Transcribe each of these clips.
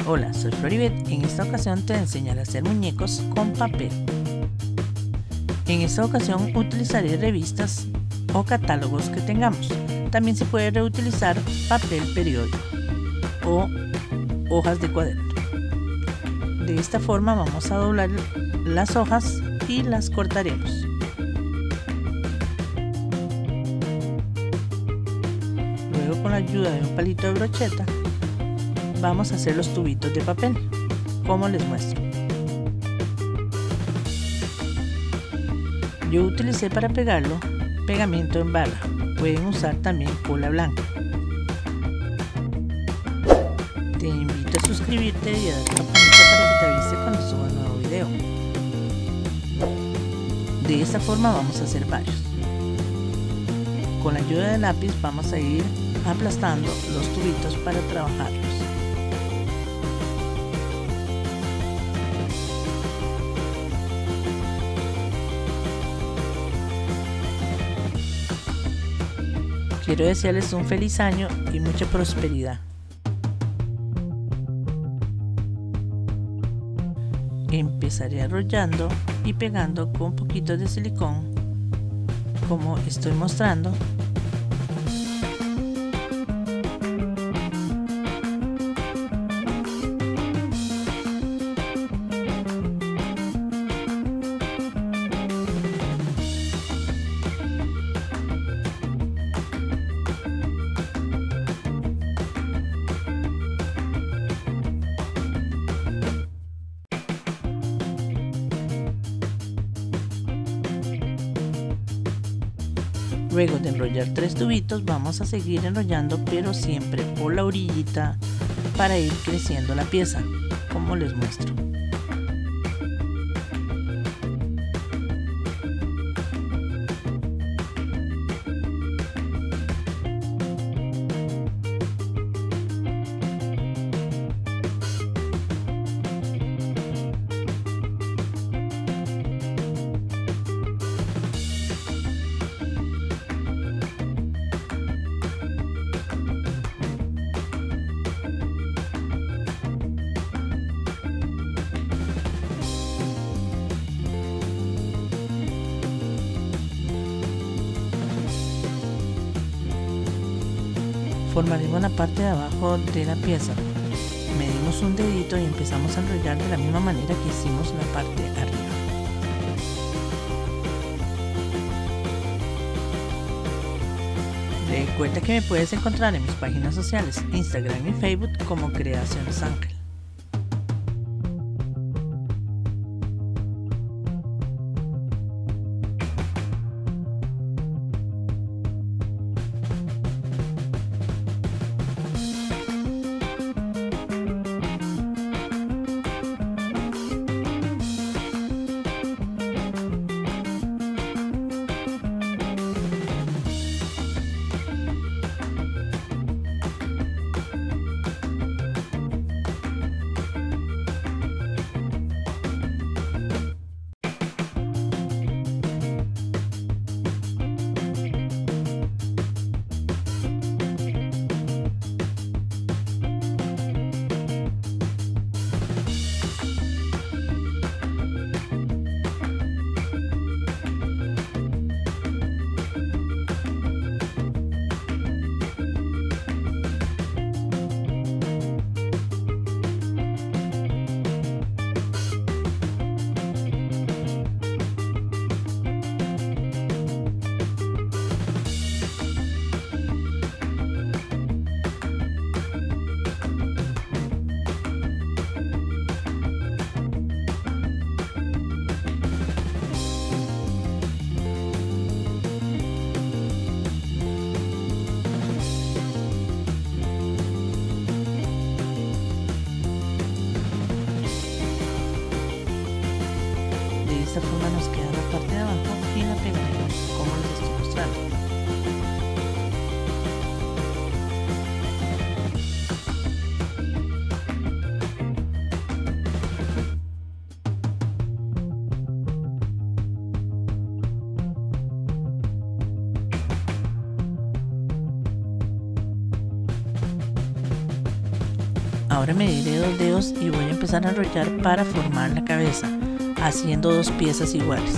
Hola, soy Floribet. En esta ocasión te enseñaré a hacer muñecos con papel. En esta ocasión utilizaré revistas o catálogos que tengamos. También se puede reutilizar papel periódico o hojas de cuaderno. De esta forma vamos a doblar las hojas y las cortaremos. Luego, con la ayuda de un palito de brocheta, vamos a hacer los tubitos de papel, como les muestro. Yo utilicé para pegarlo pegamento en barra, pueden usar también cola blanca. Te invito a suscribirte y a dar campanita para que te avise cuando suba un nuevo video. De esta forma vamos a hacer varios. Con la ayuda del lápiz vamos a ir aplastando los tubitos para trabajarlos. Quiero desearles un feliz año y mucha prosperidad. Empezaré enrollando y pegando con poquitos de silicón, como estoy mostrando. Luego de enrollar 3 tubitos vamos a seguir enrollando, pero siempre por la orillita para ir creciendo la pieza, como les muestro. Formaremos la parte de abajo de la pieza. Medimos un dedito y empezamos a enrollar de la misma manera que hicimos la parte de arriba. Recuerda que me puedes encontrar en mis páginas sociales, Instagram y Facebook como Creaciones Ángel. De esta forma nos queda la parte de abajo y la pegaremos como les estoy mostrando. Ahora mediré 2 dedos y voy a empezar a enrollar para formar la cabeza, haciendo 2 piezas iguales.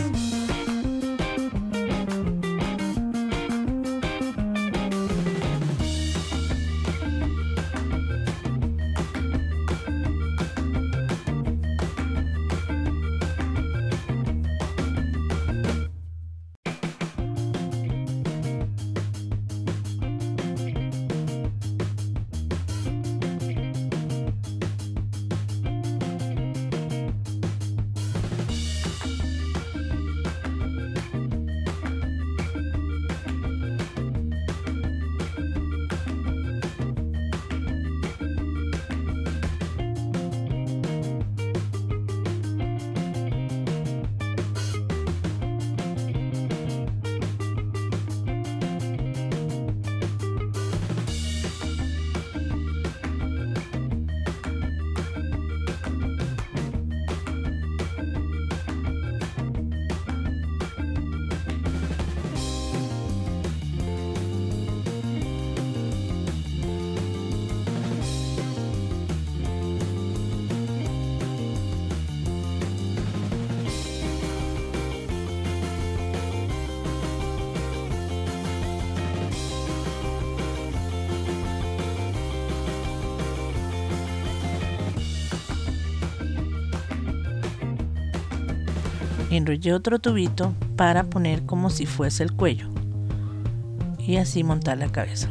Enrollé otro tubito para poner como si fuese el cuello y así montar la cabeza.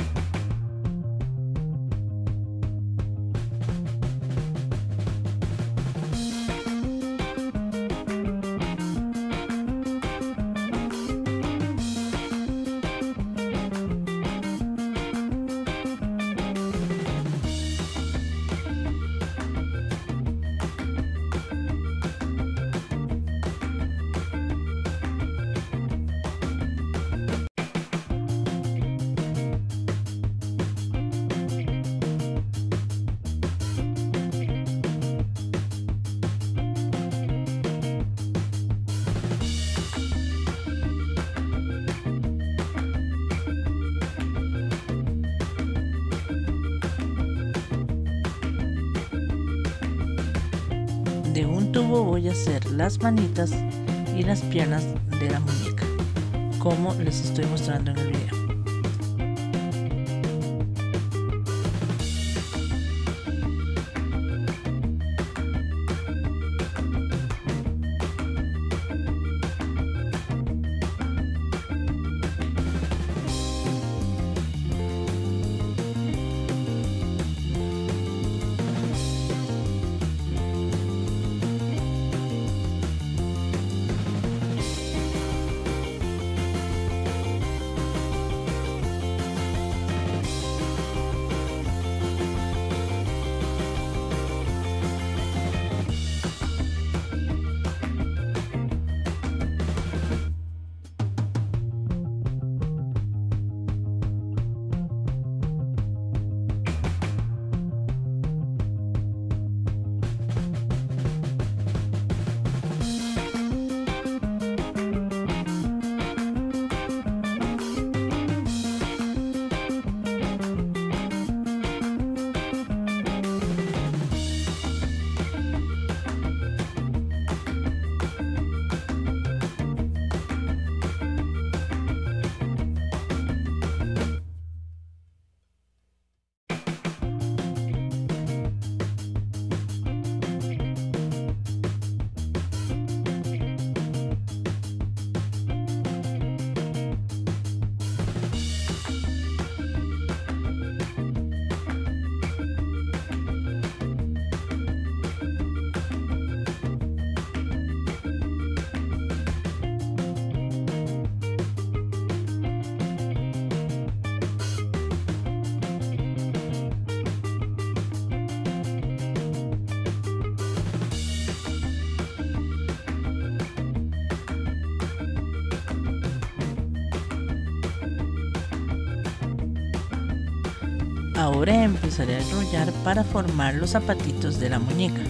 De un tubo voy a hacer las manitas y las piernas de la muñeca, como les estoy mostrando en el video. Ahora empezaré a enrollar para formar los zapatitos de la muñeca.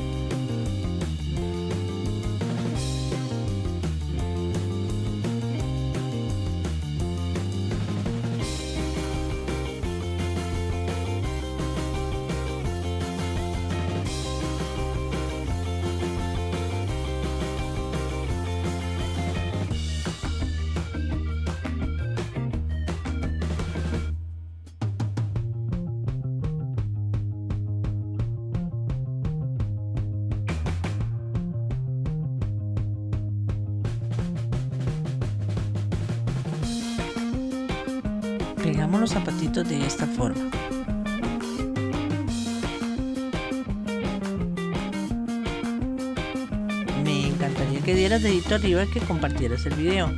Pegamos los zapatitos de esta forma. Me encantaría que dieras dedito arriba y que compartieras el video.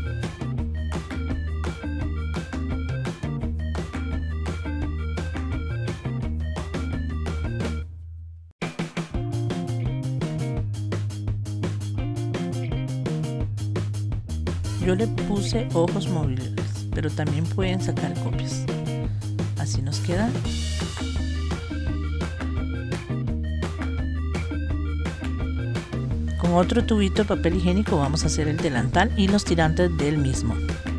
Yo le puse ojos móviles, pero también pueden sacar copias. Así nos queda. Con otro tubito de papel higiénico vamos a hacer el delantal y los tirantes del mismo.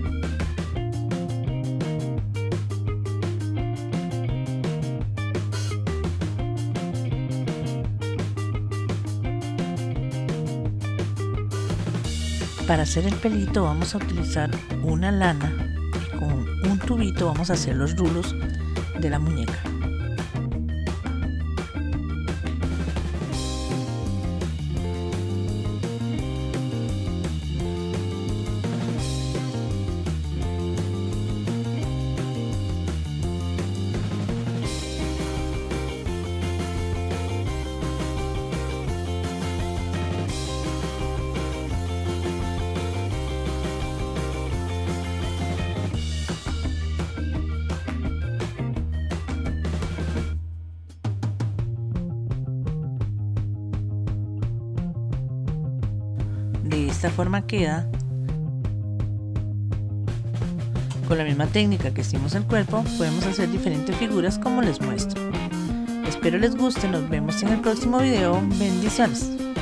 Para hacer el pelito vamos a utilizar una lana y con un tubito vamos a hacer los rulos de la muñeca. De esta forma queda. Con la misma técnica que hicimos el cuerpo, podemos hacer diferentes figuras como les muestro. Espero les guste, nos vemos en el próximo video. Bendiciones.